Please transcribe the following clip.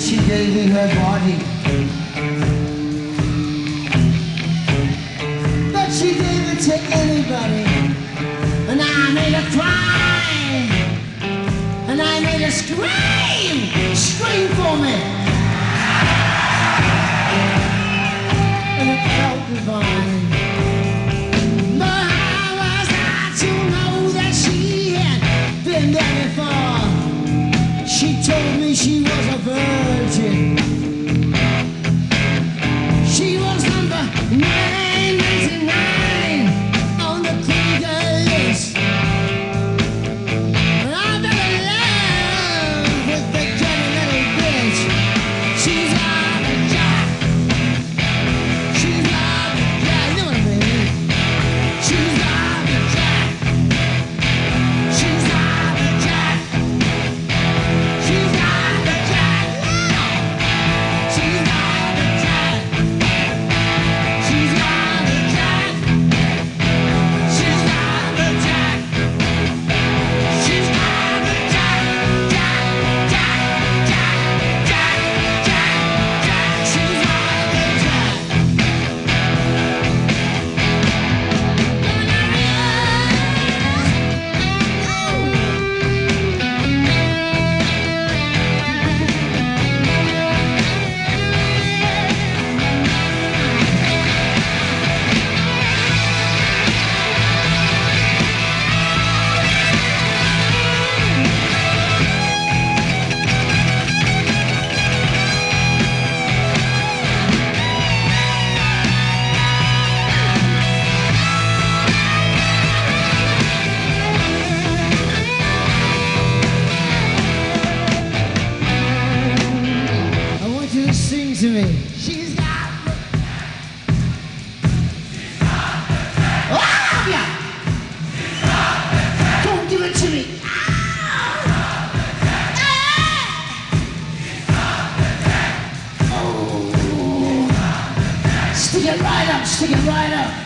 she gave me her body, but she gave it to anybody. And I made her cry, and I made her scream, scream for me. And it felt divine. But how was I to know that she had been there before? She told me she was a virgin. She was number 999 on the Krieger list. And I'm in love with the dirty little bitch. She's out of jack. She's out of jack. You know what I mean? She's out of jack. She's out of jack. She's out of jack now. She's out of jack. She's out of jack. She's out of jack. She's out of jack. Jack, jack, jack, jack, jack, jack. She's out of jack. I want you to sing to me. She's got the... Oh, yeah. Don't give it to me. Oh. Stick it right up, stick it right up.